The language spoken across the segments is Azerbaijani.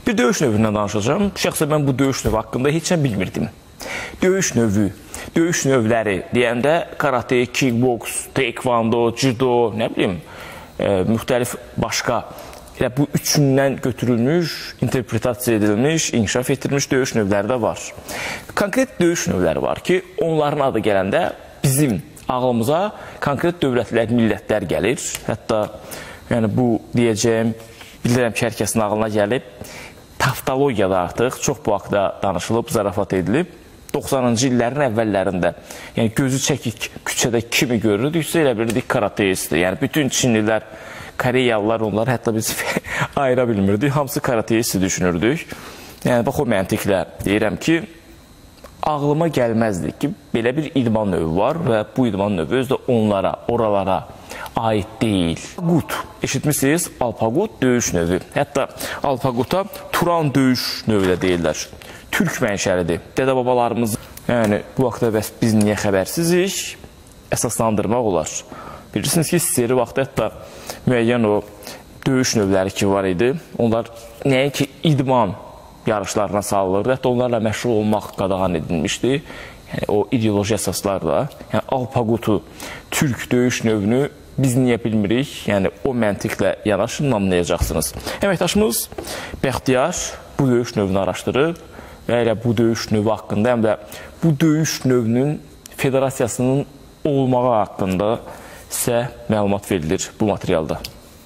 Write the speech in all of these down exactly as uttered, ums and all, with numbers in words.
Bir döyüş növündən danışacağım. Şəxsən mən bu döyüş növü haqqında heç nə bilmirdim. Döyüş növü, döyüş növləri deyəndə karate, kickboks, taekwondo, judo, nə bilim, e, müxtəlif başqa elə bu üçündən götürülmüş, interpretasiya edilmiş, inkişaf etdirilmiş döyüş növləri də var. Konkret döyüş növləri var ki, onların adı gələndə bizim ağlımıza konkret dövlətlər, millətlər gəlir. Hətta yəni bu deyəcəyim, bilirəm ki, hər kəsin ağlına gəlib. Taftologiyada artıq çox bu haqda danışılıb, zarafat edilib. doxsanıncı illərin əvvəllərində, yəni gözü çəkik küçədə kimi görürdüksə, elə bilirdik karateistdir. Yəni bütün Çinlilər, Koreyalılar, onlar hətta biz ayıra bilmirdik. Hamısı karateisti düşünürdük. Yəni bax o məntiqlə deyirəm ki, ağlıma gəlməzdi ki, belə bir idman növü var və bu idman növü özü də onlara, oralara aid deyil. Alpagut, eşitmişsiniz, alpagut döyüş növü. Hətta alpaguta Turan döyüş növü də deyirlər. Türk mənşəlidir. Dədə-babalarımız, yəni bu vaxtda bəs biz niyə xəbərsizik? Əsaslandırmaq olar. Bilirsiniz ki, seri vaxtda hətta müəyyən o döyüş növləri ki var idi, onlar nəinki idman yarışlarına salınırdı, hətta onlarla məşğul olmaq qadağan edilmişdi. Yəni, o ideoloji əsaslarla, yəni alpagutu, Türk döyüş növünü biz niyə bilmirik? Yəni o məntiqlə yanaşın, anlayacaqsınız. Əməkdaşımız Bəxtiyar bu döyüş növünü araşdırıb və elə bu döyüş növü haqqında, həm də bu döyüş növünün federasiyasının olmağı haqqında sizə məlumat verilir bu materialda.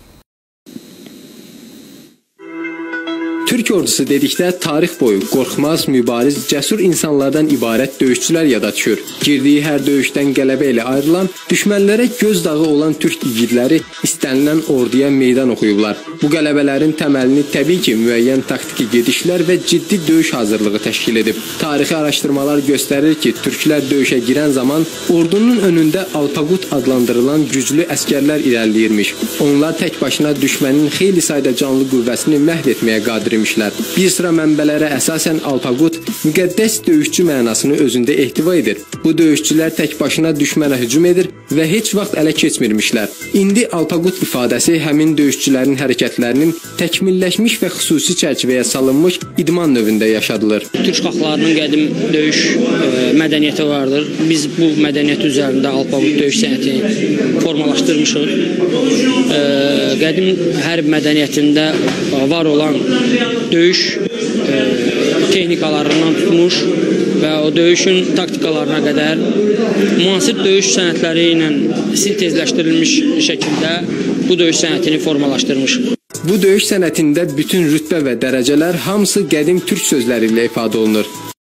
Türk ordusu dedikdə tarix boyu qorxmaz, mübariz, cəsur insanlardan ibarət döyüşçülər yada düşür. Girdiyi hər döyüşdən qələbə ilə ayrılan, düşmənlərə göz dağı olan türk igidləri istənilən orduya meydan oxuyublar. Bu qələbələrin təməlini təbii ki, müəyyən taktiki gedişlər və ciddi döyüş hazırlığı təşkil edib. Tarixi araşdırmalar göstərir ki, türklər döyüşə girən zaman ordunun önündə alpagut adlandırılan güclü əskərlər irəliləyirmiş. Onlar tək başına düşmənin xeyli sayda canlı qüvvəsini məhv etməyə qadir. Bir sıra mənbələrə əsasən alpagut müqəddəs döyüşçü mənasını özündə ehtiva edir. Bu döyüşçülər tək başına düşmənə hücum edir və heç vaxt ələ keçmirmişlər. İndi alpagut ifadəsi həmin döyüşçülərin hərəkətlərinin təkmilləşmiş və xüsusi çərçivəyə salınmış idman növündə yaşadılır. Türk xalqlarının qədim döyüş e, mədəniyyəti vardır. Biz bu mədəniyyət üzərində alpagut döyüş sənətini formalaşdırmışıq. E, qədim hərb mədəniyyətində var olan döyüş e, texnikalarından tutmuş və o döyüşün taktikalarına qədər müasir döyüş sənətləri ilə sintezləşdirilmiş şəkildə bu döyüş sənətini formalaşdırmış. Bu döyüş sənətində bütün rütbə və dərəcələr hamısı qədim türk sözləri ilə ifadə olunur.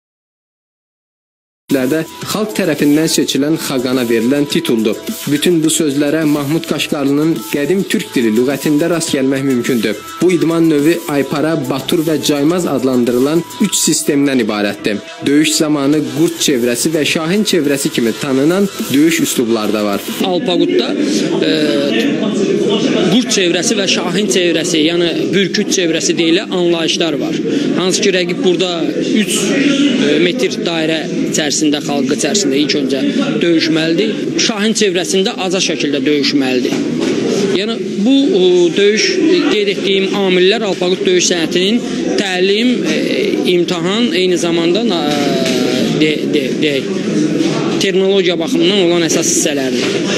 Xalq tərəfindən seçilən xaqana verilən tituldur. Bütün bu sözlərə Mahmud Qaşqarlının qədim türk dili lüğətində rast gəlmək mümkündür. Bu idman növü Aypara, Batur və Caymaz adlandırılan üç sistemdən ibarətdir. Döyüş zamanı qurt çevrəsi və şahin çevrəsi kimi tanınan döyüş üslubları da var. Alpagutda e, qurt çevrəsi və şahin çevrəsi, yəni bürküt çevrəsi deyilə anlayışlar var. Hansı ki, rəqib burada üç metr dairə içərisində, xalqı içərisində ilk öncə döyüşməlidir. Şahin çevrəsində aza şəkildə döyüşməlidir. Yəni, bu o, döyüş, qeyd etdiyim amillər alpagut döyüş sənətinin təlim, e, imtahan, eyni zamanda e, de, de, de, terminologiya baxımından olan əsas hissələrdir.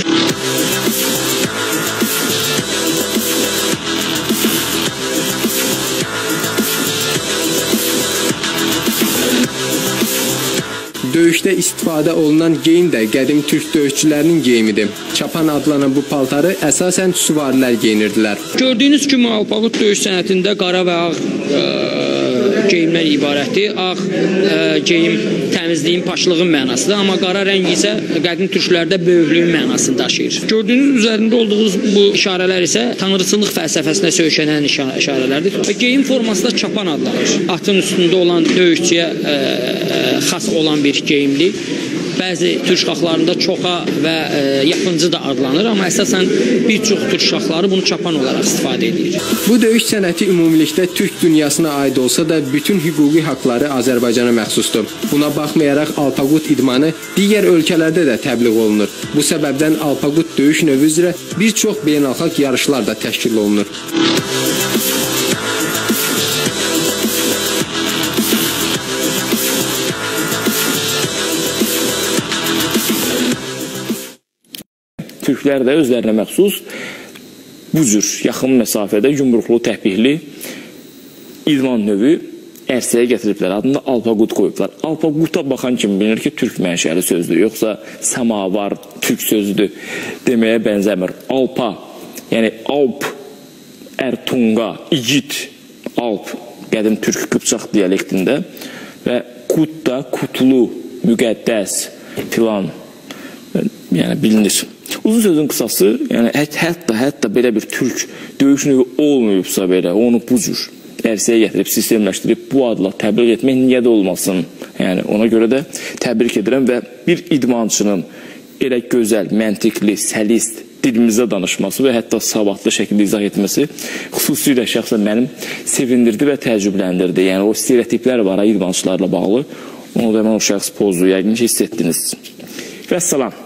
Döyüşdə istifadə olunan geyim də qədim türk döyüşçülərinin geyimidir. Çapan adlanan bu paltarı əsasən süvarilər geyinirdilər. Gördüyünüz kimi alpagut döyüş sənətində qara və ağ e, geyimdən ibarətdir. Ağ e, geyim təmizliyin, paşlığın mənasıdır, amma qara rəng isə qədim türklərdə böyüklüyün mənasını daşıyır. Gördüyünüz üzərində olduğunuz bu işarələr isə tanrıçılıq fəlsəfəsinə söykənən işarələrdir. Və geyim forması da çapan adlanır. Atın üstündə olan döyüşçüyə e, e, xas olan bir geyimdir. Bəzi türk xalqlarında çoxa və e, yapıncı da adlanır, amma əsasən bir çox türk xalqları bunu çapan olaraq istifadə edir. Bu döyüş sənəti ümumilikdə türk dünyasına aid olsa da bütün hüquqi haqları Azərbaycana məxsusdur. Buna baxmayaraq alpagut idmanı digər ölkələrdə də təbliğ olunur. Bu səbəbdən alpagut döyüş növü üzrə bir çox beynəlxalq yarışlar da təşkil olunur. türklər də özlərinə məxsus bu cür yaxın məsafədə yumruqlu, təpihli idman növü ərsəyə gətiriblər. Adını alpaqut qoyublar. Alpaquta baxan kimi bilinir ki, türk mənşəli sözdür. Yoxsa samavar, türk sözüdür deməyə bənzəmir. Alpa, yəni alp, ərtunqa, igid, alp, qədim türk qıpçaq dialektində və qut da kutlu, müqəddəs filan, yəni bilinir. Uzun sözün qısası, yəni hətta, hətta belə bir türk döyüş növü olmayıbsa belə, onu bu cür ərsəyə gətirib, sistemləşdirib bu adla təbliğ etmək niyə də olmasın? Yəni ona görə də təbrik edirəm və bir idmançının elə gözəl, məntiqli, səlist dilimizdə danışması və hətta savadlı şəkildə izah etməsi xüsusilə şəxsən mənim sevindirdi və təəccübləndirdi. Yəni o stereotiplər var idmançılarla bağlı. Onu da mən o şəxs pozu yəqin ki, hiss etdiniz. Və salam.